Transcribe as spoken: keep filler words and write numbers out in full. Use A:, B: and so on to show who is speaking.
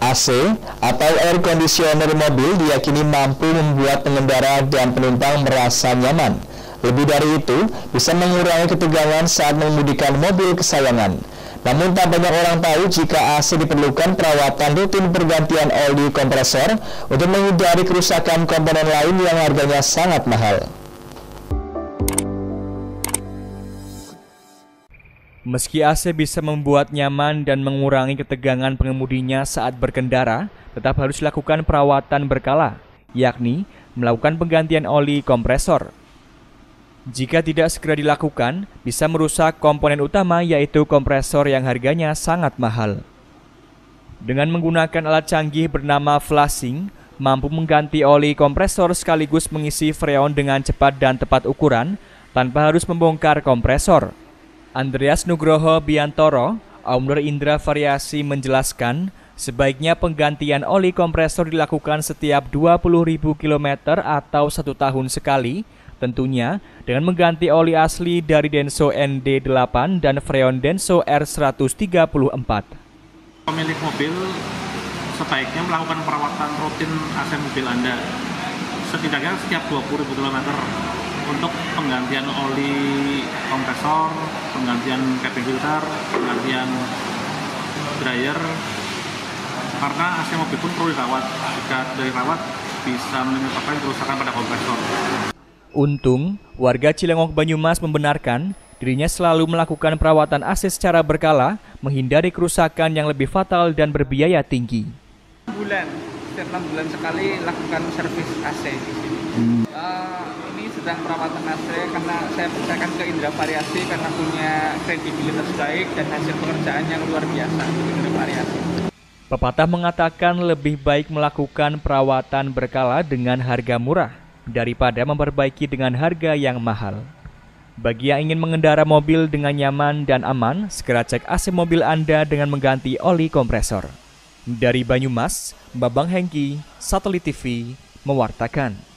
A: A C atau air conditioner mobil diyakini mampu membuat pengendara dan penumpang merasa nyaman. Lebih dari itu, bisa mengurangi ketegangan saat mengemudikan mobil kesayangan. Namun tak banyak orang tahu jika A C diperlukan perawatan rutin pergantian oli kompresor untuk menghindari kerusakan komponen lain yang harganya sangat mahal.
B: Meski A C bisa membuat nyaman dan mengurangi ketegangan pengemudinya saat berkendara, tetap harus dilakukan perawatan berkala, yakni melakukan penggantian oli kompresor. Jika tidak segera dilakukan, bisa merusak komponen utama yaitu kompresor yang harganya sangat mahal. Dengan menggunakan alat canggih bernama flashing, mampu mengganti oli kompresor sekaligus mengisi freon dengan cepat dan tepat ukuran, tanpa harus membongkar kompresor. Andreas Nugroho Biantoro, owner Indra Variasi menjelaskan, sebaiknya penggantian oli kompresor dilakukan setiap dua puluh ribu kilometer atau satu tahun sekali, tentunya dengan mengganti oli asli dari Denso N D delapan dan freon Denso R seratus tiga puluh empat.
C: Pemilik mobil sebaiknya melakukan perawatan rutin A C mobil Anda setidaknya setiap dua puluh ribu kilometer untuk penggantian oli kompresor, penggantian cabin filter, penggantian dryer, karena A C mobil pun perlu dirawat. Jika tidak dirawat bisa menyebabkan kerusakan pada kompresor.
B: Untung, warga Cilengok Banyumas membenarkan dirinya selalu melakukan perawatan A C secara berkala, menghindari kerusakan yang lebih fatal dan berbiaya tinggi.
D: Bulan, setiap enam bulan sekali lakukan servis A C di sini. Hmm. Uh, ini sedang perawatan A C karena saya percayakan ke Indra Variasi karena punya kredibilitas baik dan hasil pekerjaan yang luar biasa untuk Indra Variasi.
B: Pepatah mengatakan lebih baik melakukan perawatan berkala dengan harga murah daripada memperbaiki dengan harga yang mahal. Bagi yang ingin mengendara mobil dengan nyaman dan aman, segera cek A C mobil Anda dengan mengganti oli kompresor. Dari Banyumas, Babang Hengki, Satelit T V, mewartakan.